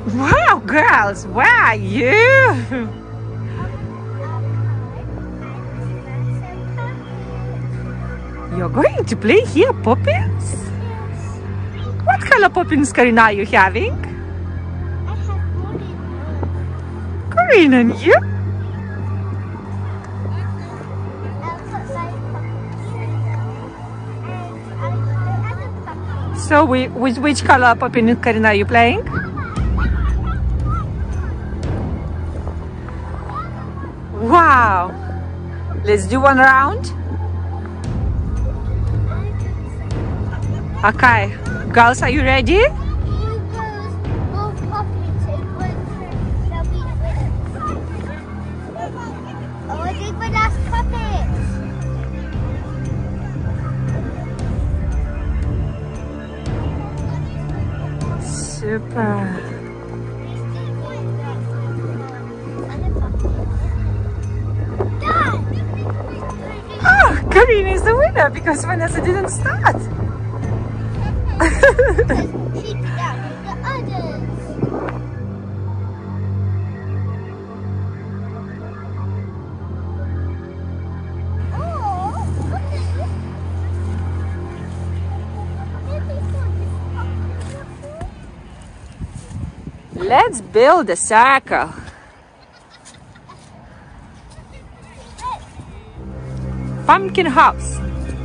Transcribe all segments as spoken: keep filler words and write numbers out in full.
Wow, girls, where are you? You're going to play here, poppins? Yes. What color poppins, Karina, are you having? I have blue. Karina, and you? I'll put my pumpkin and I'll put the other pumpkin. So, we, with which color poppin, Karina, are you playing? Wow! Let's do one round. Okay, girls, are you ready? You girls both puppets and one shall be winner. Oh, I think my last puppet. Super. Oh, Karina is the winner because Vanessa didn't start. She did that with the others. Oh, look at this. Maybe for this pumpkin. Let's build a circle. Pumpkin house.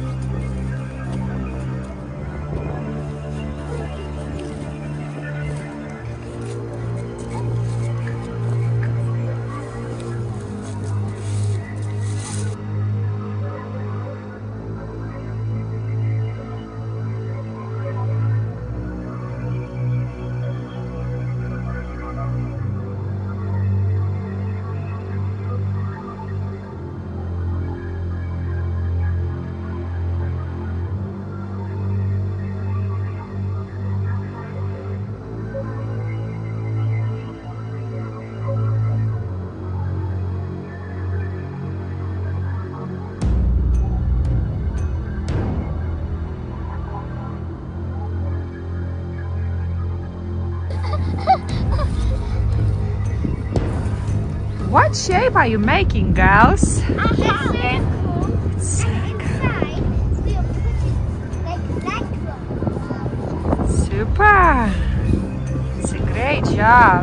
What shape are you making, girls? A circle. It's And inside, we'll put it like that one. super. It's a great job.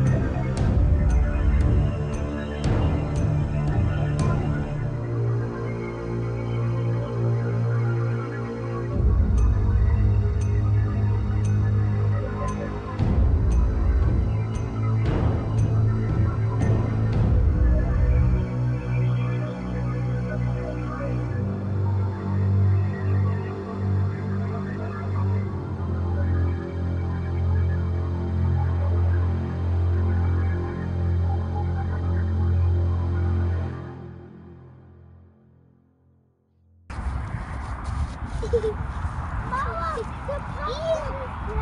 Mama, the pumpkin.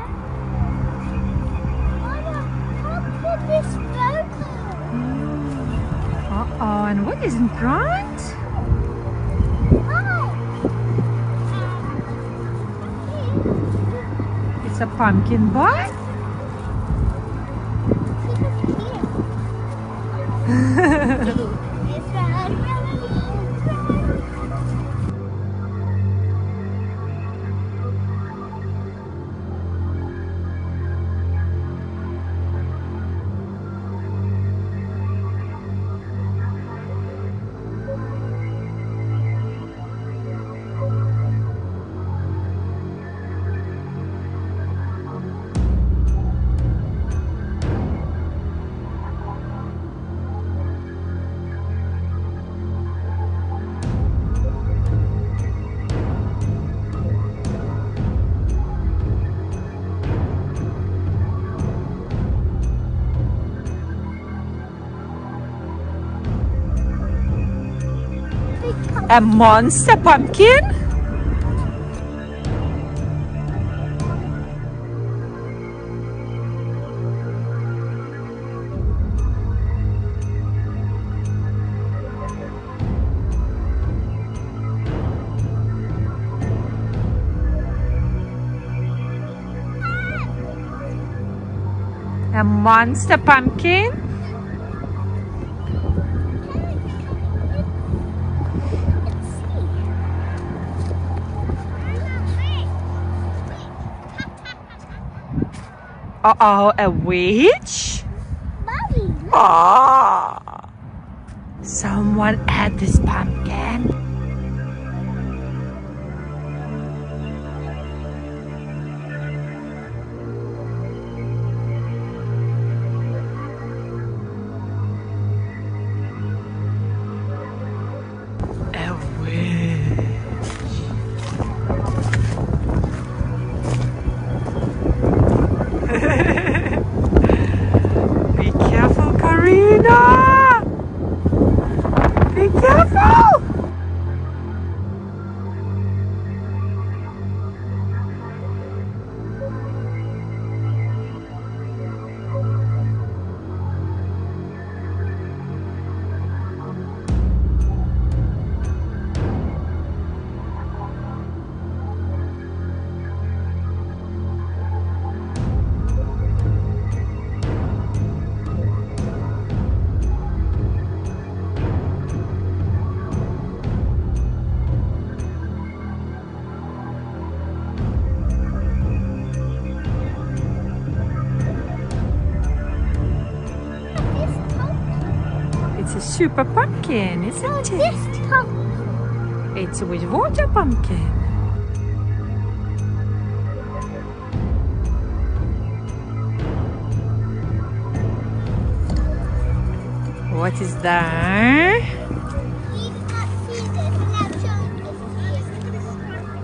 Mama, pumpkin is broken. Uh-oh, and what is in front? Mama. It's a pumpkin butt. It's red, A monster pumpkin? A monster pumpkin. Uh-oh, a witch? Mommy, look. Oh, someone ate this pumpkin. A witch. Be careful, Karina! Be careful! It's a super pumpkin, isn't Oh, it? this pumpkin. It's with water pumpkin. What is that? You cannot see this without showing this to you.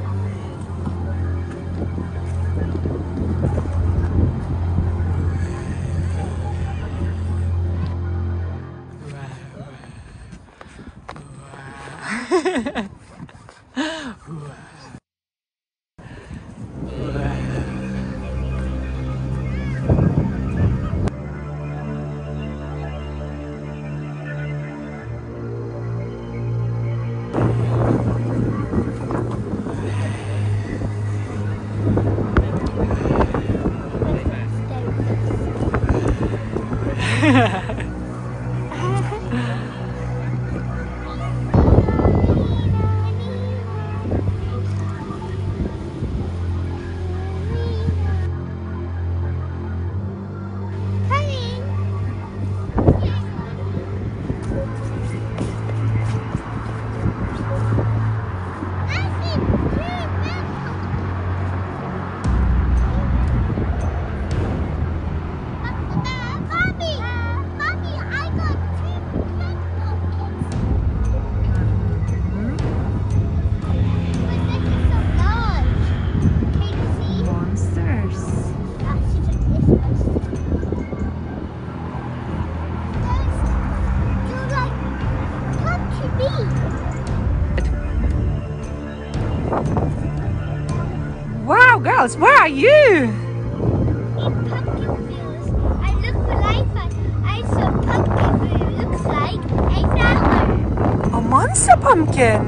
Wow, girls, where are you? In pumpkin fields. I looked for life and I saw pumpkin, but it looks like a flower. A monster pumpkin.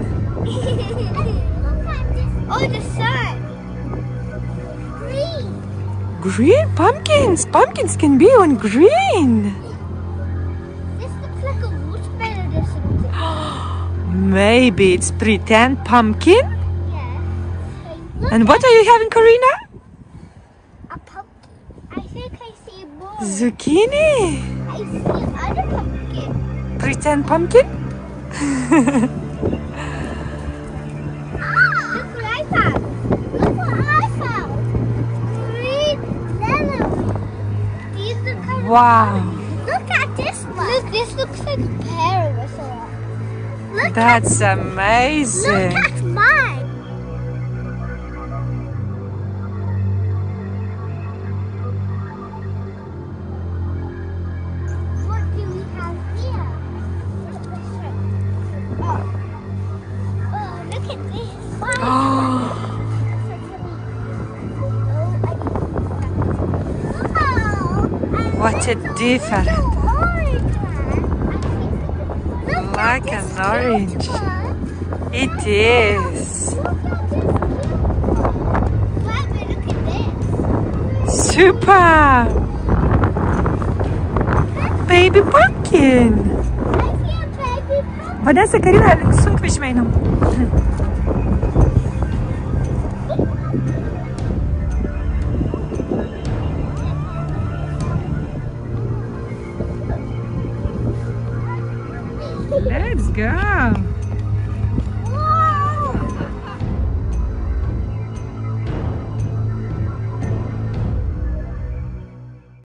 Oh, the sun. Green. Green pumpkins. Pumpkins can be on green. This looks like a watermelon or something. Maybe it's pretend pumpkin. Yeah. And what are you having, Karina? A pumpkin. I think I see more. Zucchini. I see other pumpkin. Pretend pumpkin? Look what I found. Look what I found. Green celery. These look kind of Wow. funny. Look at this one. Look, this looks like a pear or something. Look That's at, amazing. Look at mine. What do we have here? Oh, oh look at this. Wow. What a different. Like an orange. It is. Super. baby pumpkin. I see a baby pumpkin. Vanessa, Karina, sunt mich meine. Let's go.